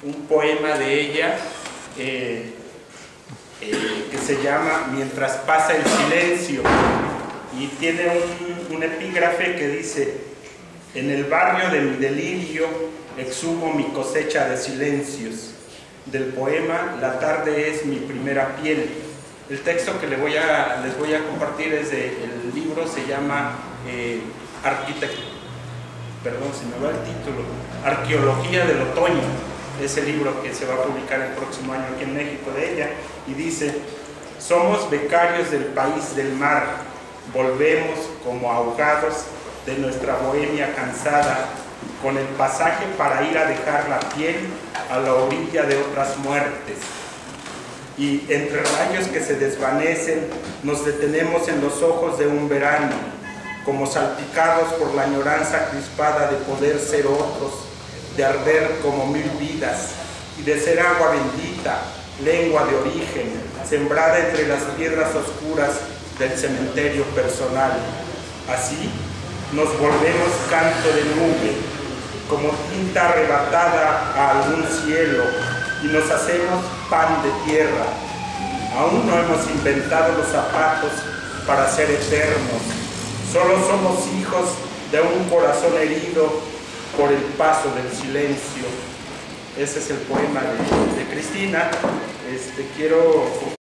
un poema de ella que se llama Mientras pasa el silencio, y tiene un epígrafe que dice: en el barrio de mi delirio exhumo mi cosecha de silencios. Del poema La tarde es mi primera piel. El texto que les voy a compartir es del libro, se llama Arqueología del Otoño. Es el libro que se va a publicar el próximo año aquí en México de ella, y dice: somos becarios del país del mar, volvemos como ahogados de nuestra bohemia cansada, con el pasaje para ir a dejar la piel a la orilla de otras muertes. Y entre rayos que se desvanecen, nos detenemos en los ojos de un verano, como salpicados por la añoranza crispada de poder ser otros, de arder como 1000 vidas, y de ser agua bendita, lengua de origen, sembrada entre las piedras oscuras del cementerio personal. Así nos volvemos canto de nube, como tinta arrebatada a algún cielo, y nos hacemos pan de tierra. Aún no hemos inventado los zapatos para ser eternos, solo somos hijos de un corazón herido por el paso del silencio. Ese es el poema de Cristina. Quiero